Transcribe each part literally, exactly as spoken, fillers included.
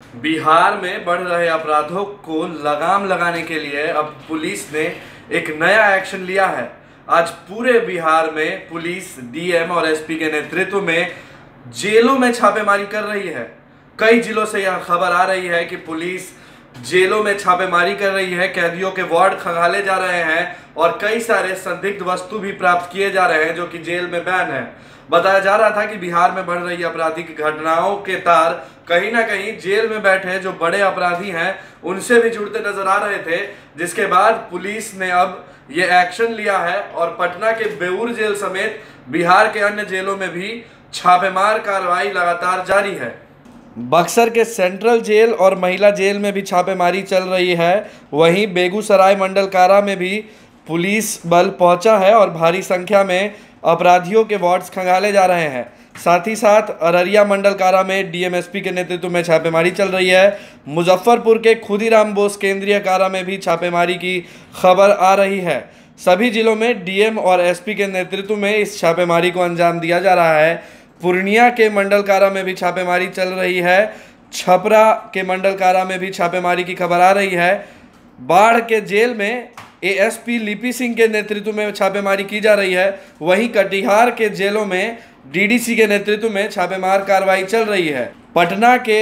बिहार में बढ़ रहे अपराधों को लगाम लगाने के लिए अब पुलिस ने एक नया एक्शन लिया है। आज पूरे बिहार में पुलिस डीएम और एसपी के नेतृत्व में जेलों में छापेमारी कर रही है। कई जिलों से यह खबर आ रही है कि पुलिस जेलों में छापेमारी कर रही है, कैदियों के वार्ड खंगाले जा रहे हैं और कई सारे संदिग्ध वस्तु भी प्राप्त किए जा रहे हैं जो कि जेल में बैन है। बताया जा रहा था कि बिहार में बढ़ रही आपराधिक घटनाओं के तार कहीं ना कहीं जेल में बैठे जो बड़े अपराधी हैं उनसे भी जुड़ते नजर आ रहे थे, जिसके बाद पुलिस ने अब ये एक्शन लिया है और पटना के बेऊर जेल समेत बिहार के अन्य जेलों में भी छापेमार कार्रवाई लगातार जारी है। बक्सर के सेंट्रल जेल और महिला जेल में भी छापेमारी चल रही है। वहीं बेगूसराय मंडल कारा में भी पुलिस बल पहुंचा है और भारी संख्या में अपराधियों के वार्ड्स खंगाले जा रहे हैं। साथ ही साथ अररिया मंडल कारा में डीएमएसपी के नेतृत्व में छापेमारी चल रही है। मुजफ्फरपुर के खुदीराम बोस केंद्रीय कारा में भी छापेमारी की खबर आ रही है। सभी जिलों में डीएम और एसपी के नेतृत्व में इस छापेमारी को अंजाम दिया जा रहा है। पूर्णिया के मंडल कारा में भी छापेमारी चल रही है। छपरा के मंडल कारा में भी छापेमारी की खबर आ रही है। बाढ़ के जेल में एएसपी लिपि सिंह के नेतृत्व में छापेमारी की जा रही है। वहीं कटिहार के जेलों में डीडीसी के नेतृत्व में छापेमार कार्रवाई चल रही है। पटना के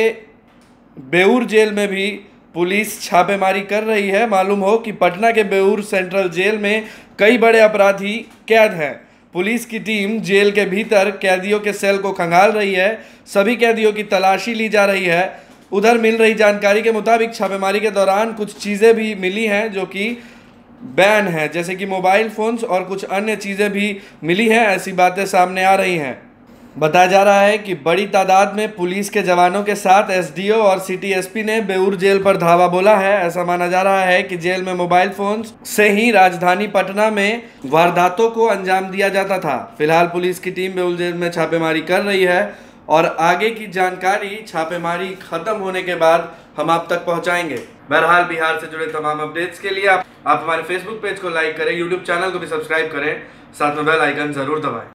बेऊर जेल में भी पुलिस छापेमारी कर रही है। मालूम हो कि पटना के बेऊर सेंट्रल जेल में कई बड़े अपराधी कैद हैं। पुलिस की टीम जेल के भीतर कैदियों के सेल को खंगाल रही है। सभी कैदियों की तलाशी ली जा रही है। उधर मिल रही जानकारी के मुताबिक छापेमारी के दौरान कुछ चीज़ें भी मिली हैं जो कि बैन है, जैसे कि मोबाइल फोन्स और कुछ अन्य चीज़ें भी मिली हैं। ऐसी बातें सामने आ रही हैं। बताया जा रहा है कि बड़ी तादाद में पुलिस के जवानों के साथ एसडीओ और सिटी एसपी ने बेऊर जेल पर धावा बोला है। ऐसा माना जा रहा है कि जेल में मोबाइल फोन्स से ही राजधानी पटना में वारदातों को अंजाम दिया जाता था। फिलहाल पुलिस की टीम बेऊर जेल में छापेमारी कर रही है और आगे की जानकारी छापेमारी खत्म होने के बाद हम आप तक पहुंचाएंगे। बहरहाल बिहार से जुड़े तमाम अपडेट्स के लिए आप, आप हमारे फेसबुक पेज को लाइक करें, यूट्यूब चैनल को भी सब्सक्राइब करें, साथ में बेल आइकन जरूर दबाएं।